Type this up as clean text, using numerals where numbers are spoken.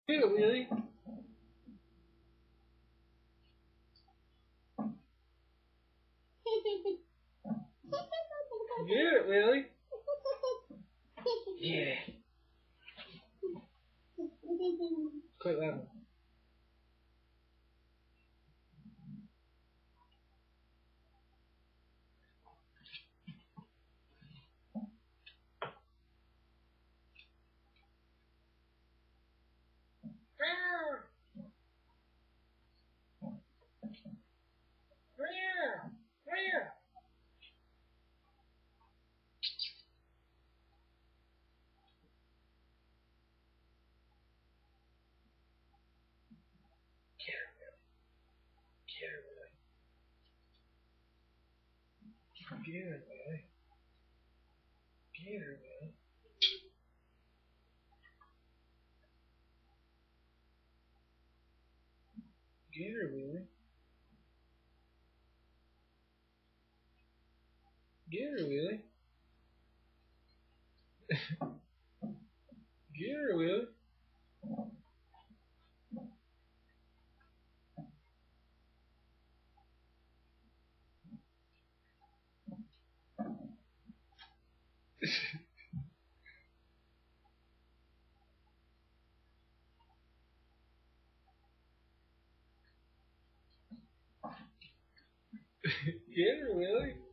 Get it, Willie. Get it, Willie. Yeah. Quit that one. Get her, Willie. Get her, Willie. Get her, Willie. Get her, Willie. Get her, Willie. Get her, Willie.